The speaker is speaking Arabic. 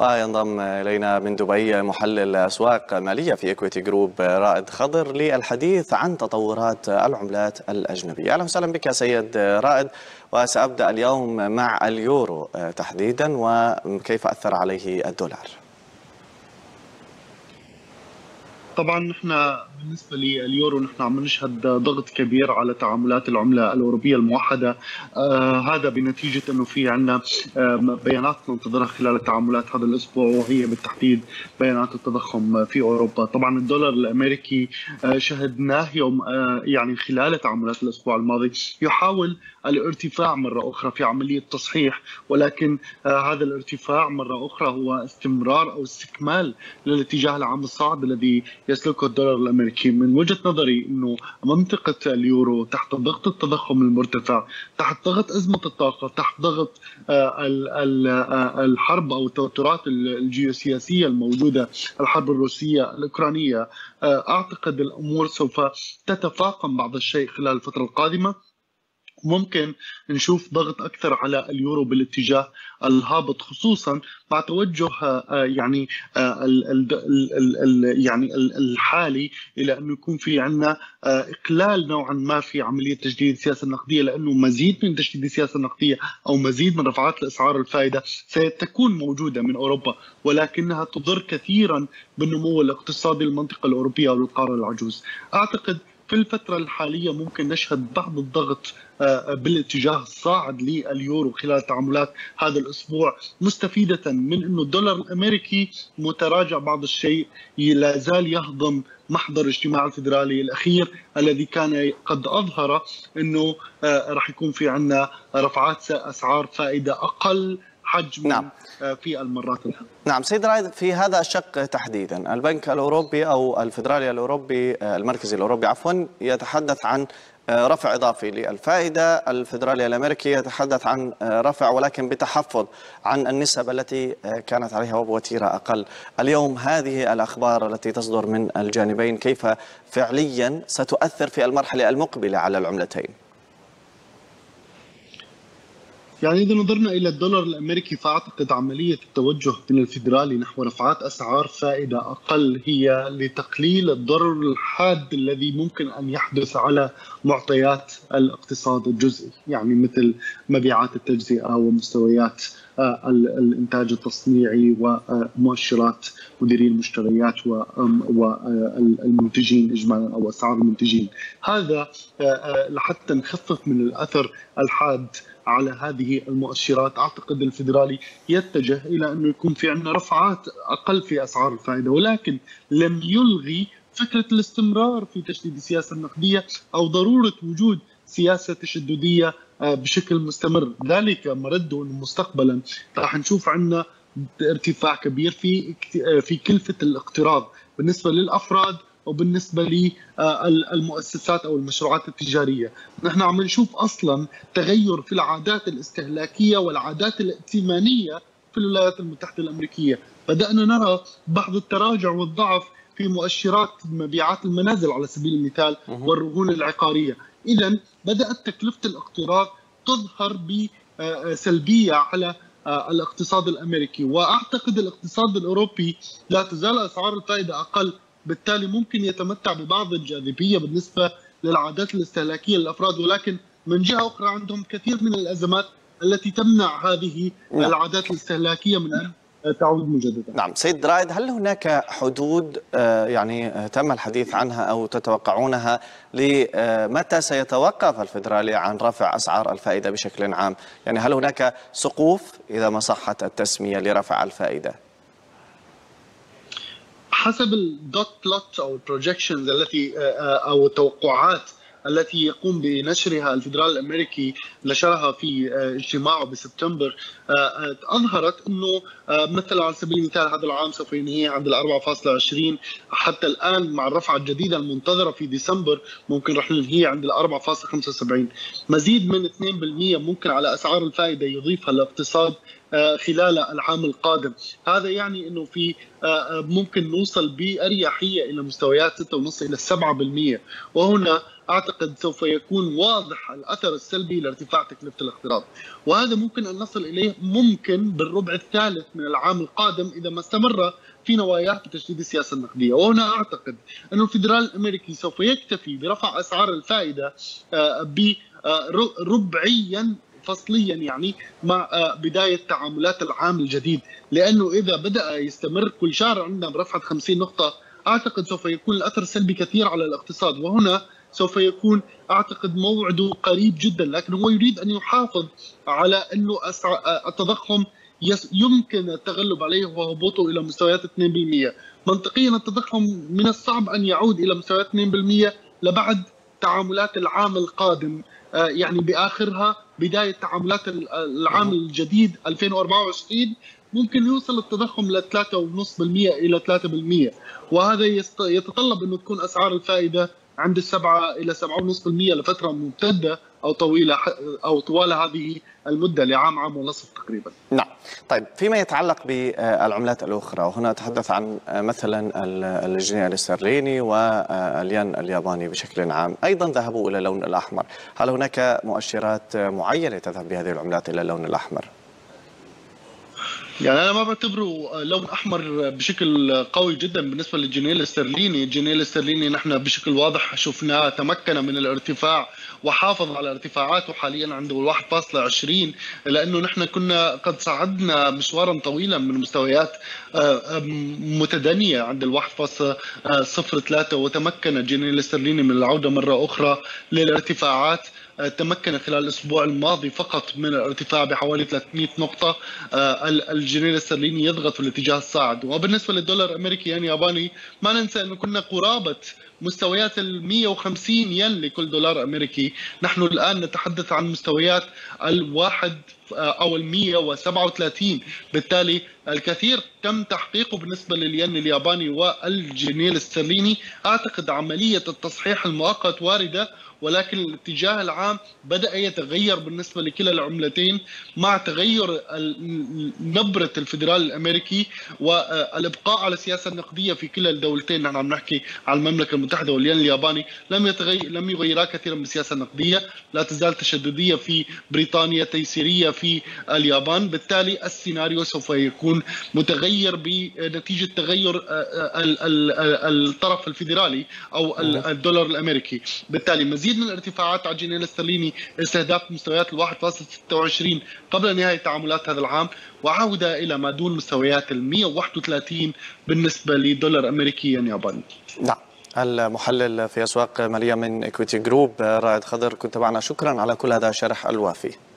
وينضم إلينا من دبي محلل أسواق مالية في إكويتي جروب رائد خضر للحديث عن تطورات العملات الأجنبية. أهلا وسهلا بك سيد رائد، وسأبدأ اليوم مع اليورو تحديدا وكيف أثر عليه الدولار. طبعا نحن بالنسبه لليورو نحن عم نشهد ضغط كبير على تعاملات العمله الاوروبيه الموحده. هذا بنتيجه انه في عندنا بيانات ننتظرها خلال التعاملات هذا الاسبوع، وهي بالتحديد بيانات التضخم في اوروبا. طبعا الدولار الامريكي شهدناه يوم يعني خلال تعاملات الاسبوع الماضي يحاول الارتفاع مره اخرى في عمليه تصحيح، ولكن هذا الارتفاع مره اخرى هو استمرار او استكمال للاتجاه العام الصاعد الذي يسلكه الدولار الامريكي. من وجهه نظري انه منطقه اليورو تحت ضغط التضخم المرتفع، تحت ضغط ازمه الطاقه، تحت ضغط الحرب او التوترات الجيوسياسيه الموجوده، الحرب الروسيه الاوكرانيه، اعتقد الامور سوف تتفاقم بعض الشيء خلال الفتره القادمه. ممكن نشوف ضغط اكثر على اليورو بالاتجاه الهابط، خصوصا مع توجه يعني الحالي الى انه يكون في عندنا اقلال نوعا ما في عمليه تجديد السياسه النقديه، لانه مزيد من تجديد السياسه النقديه او مزيد من رفعات الاسعار الفائده ستكون موجوده من اوروبا، ولكنها تضر كثيرا بالنمو الاقتصادي للمنطقه الاوروبيه او للقاره العجوز. اعتقد في الفترة الحالية ممكن نشهد بعض الضغط بالاتجاه الصاعد لليورو خلال تعاملات هذا الأسبوع، مستفيدة من أنه الدولار الأمريكي متراجع بعض الشيء، لا زال يهضم محضر الاجتماع الفيدرالي الأخير الذي كان قد أظهر أنه راح يكون في عندنا رفعات أسعار فائدة أقل حجما. نعم. في المرات الأخيرة. نعم سيد رائد، في هذا الشق تحديدا البنك الأوروبي أو الفيدرالي الأوروبي المركزي الأوروبي عفوا يتحدث عن رفع إضافي للفائدة، الفيدرالي الأمريكي يتحدث عن رفع ولكن بتحفظ عن النسب التي كانت عليها وبوتيرة أقل. اليوم هذه الأخبار التي تصدر من الجانبين كيف فعليا ستؤثر في المرحلة المقبلة على العملتين؟ يعني إذا نظرنا إلى الدولار الأمريكي، فأعتقد عملية التوجه من الفيدرالي نحو رفعات أسعار فائدة أقل هي لتقليل الضرر الحاد الذي ممكن أن يحدث على معطيات الاقتصاد الجزئي، يعني مثل مبيعات التجزئة ومستويات الإنتاج التصنيعي ومؤشرات مديري المشتريات والمنتجين إجمالا أو أسعار المنتجين. هذا لحتى نخفف من الأثر الحاد على هذه المؤشرات. أعتقد الفيدرالي يتجه إلى أنه يكون في عندنا رفعات أقل في أسعار الفائدة، ولكن لم يلغي فكرة الاستمرار في تشديد السياسة النقدية أو ضرورة وجود سياسة تشددية بشكل مستمر. ذلك مرده أنه مستقبلا راح نشوف عندنا ارتفاع كبير في كلفة الاقتراض بالنسبة للأفراد وبالنسبة للمؤسسات أو المشروعات التجارية. نحن عم نشوف أصلا تغير في العادات الاستهلاكية والعادات الائتمانية في الولايات المتحدة الأمريكية. بدأنا نرى بعض التراجع والضعف في مؤشرات مبيعات المنازل على سبيل المثال والرهون العقارية. إذن بدأت تكلفة الاقتراض تظهر بسلبية على الاقتصاد الأمريكي، وأعتقد الاقتصاد الأوروبي لا تزال أسعار الفائدة أقل، بالتالي ممكن يتمتع ببعض الجاذبية بالنسبة للعادات الاستهلاكية للأفراد، ولكن من جهة أخرى عندهم كثير من الأزمات التي تمنع هذه العادات الاستهلاكية من أن تعود مجددا. نعم سيد رائد، هل هناك حدود يعني تم الحديث عنها أو تتوقعونها لمتى سيتوقف الفيدرالي عن رفع أسعار الفائدة بشكل عام؟ يعني هل هناك سقوف إذا ما صحت التسمية لرفع الفائدة؟ حسب الدوت بلوت او البروجكشنز التي او التوقعات التي يقوم بنشرها الفيدرالي الامريكي، نشرها في اجتماعه بسبتمبر، اظهرت انه مثلا على سبيل المثال هذا العام سوف ينهي عند 4.20، حتى الان مع الرفعه الجديده المنتظره في ديسمبر ممكن رح ننهي عند 4.75. مزيد من 2% ممكن على اسعار الفائده يضيفها الاقتصاد خلال العام القادم. هذا يعني انه في ممكن نوصل بأريحية إلى مستويات 6.5 إلى 7%، وهنا أعتقد سوف يكون واضح الأثر السلبي لارتفاع تكلفة الاقتراض، وهذا ممكن أن نصل إليه ممكن بالربع الثالث من العام القادم إذا ما استمر في نواياه بتشديد السياسة النقدية. وهنا أعتقد أن الفيدرالي الأمريكي سوف يكتفي برفع أسعار الفائدة ربعيا فصليا، يعني مع بداية تعاملات العام الجديد، لأنه إذا بدأ يستمر كل شهر عندنا برفعة 50 نقطة أعتقد سوف يكون الأثر السلبي كثير على الاقتصاد، وهنا سوف يكون أعتقد موعده قريب جدا، لكن هو يريد أن يحافظ على أنه التضخم يمكن التغلب عليه وهبوطه إلى مستويات 2%. منطقيا التضخم من الصعب أن يعود إلى مستويات 2% لبعد تعاملات العام القادم، يعني بآخرها بداية تعاملات العام الجديد 2024 ممكن يوصل التضخم ل 3.5% إلى 3%، وهذا يتطلب أنه تكون أسعار الفائدة عند 7 إلى 7.5% لفترة ممتدة أو طويلة أو طوال هذه المدة لعام ونصف تقريبا. نعم. طيب فيما يتعلق بالعملات الأخرى، وهنا أتحدث عن مثلا الجنيه الاسترليني والين الياباني بشكل عام، أيضا ذهبوا إلى اللون الأحمر. هل هناك مؤشرات معينة تذهب بهذه العملات إلى اللون الأحمر؟ يعني أنا ما بعتبره لون أحمر بشكل قوي جدا بالنسبة للجنيه الاسترليني. الجنيه الاسترليني نحن بشكل واضح شفناه تمكن من الارتفاع وحافظ على ارتفاعاته حاليا عند 1.20، لأنه نحن كنا قد صعدنا مشوارا طويلا من مستويات متدنية عند 1.03، وتمكن الجنيه الاسترليني من العودة مرة أخرى للارتفاعات. تمكن خلال الأسبوع الماضي فقط من الارتفاع بحوالي 300 نقطة. الجنيه الاسترليني يضغط في الاتجاه الصاعد. وبالنسبة للدولار الأمريكي ين ياباني، ما ننسى أنه كنا قرابة مستويات 150 ين لكل دولار أمريكي. نحن الآن نتحدث عن مستويات الواحد أو 137. بالتالي الكثير تم تحقيقه بالنسبة للين الياباني والجنيه الاسترليني. أعتقد عملية التصحيح المؤقت واردة، ولكن الاتجاه العام بدأ يتغير بالنسبة لكلا العملتين مع تغير نبرة الفيدرال الأمريكي والإبقاء على السياسة النقدية في كلا الدولتين. نحن عم نحكي عن المملكة المتحدة والين الياباني، لم يغيرا كثيرا بالسياسة النقدية، لا تزال تشددية في بريطانيا، تيسيرية في اليابان. بالتالي السيناريو سوف يكون متغير بنتيجة تغير الطرف الفيدرالي أو الدولار الأمريكي. بالتالي مزيد من الارتفاعات على الجنيه الاسترليني، استهداف مستويات 1.26 قبل نهاية تعاملات هذا العام، وعودة إلى ما دون مستويات 131 بالنسبة لدولار أمريكي ياباني. نعم. المحلل في أسواق مالية من إكويتي جروب رائد خضر، كنت معنا، شكرا على كل هذا الشرح الوافي.